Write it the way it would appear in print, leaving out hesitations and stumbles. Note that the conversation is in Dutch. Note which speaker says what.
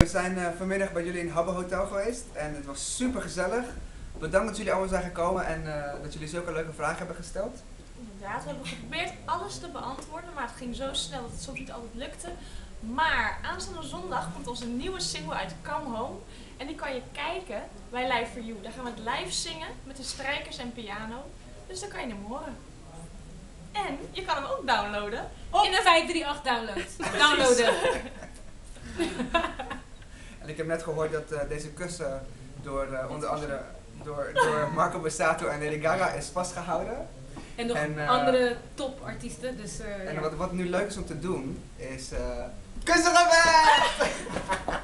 Speaker 1: We zijn vanmiddag bij jullie in Habbo Hotel geweest en het was super gezellig. Bedankt dat jullie allemaal zijn gekomen en dat jullie zulke leuke vragen hebben gesteld.
Speaker 2: Inderdaad, we hebben geprobeerd alles te beantwoorden, maar het ging zo snel dat het soms niet altijd lukte. Maar aanstaande zondag komt onze nieuwe single uit Come Home en die kan je kijken bij Live for You. Daar gaan we het live zingen met de strijkers en piano, dus dan kan je hem horen. En je kan hem ook downloaden.
Speaker 3: In een 538 downloaden.
Speaker 1: En ik heb net gehoord dat deze kussen door onder andere door Marco Borsato en Lady Gaga is vastgehouden.
Speaker 3: En nog
Speaker 1: En,
Speaker 3: andere topartiesten. Dus,
Speaker 1: En
Speaker 3: ja.
Speaker 1: wat nu leuk is om te doen is kussen